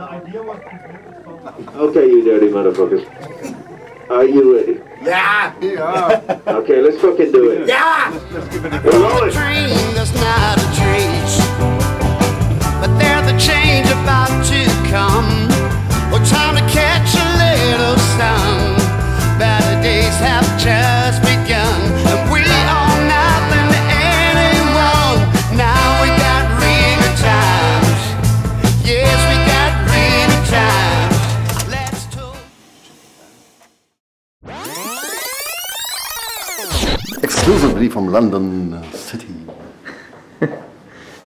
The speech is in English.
Okay, you dirty motherfuckers. Are you ready? Yeah! Yeah! Okay, let's fucking do it. Yeah! Roll it! Train that's not a trace, but there's a change about to come. Well, time to catch a little sun. Better days have just begun, and we owe nothing to anyone. Now we got real times. Yes, we got real times. Let's talk. Exclusively from London City.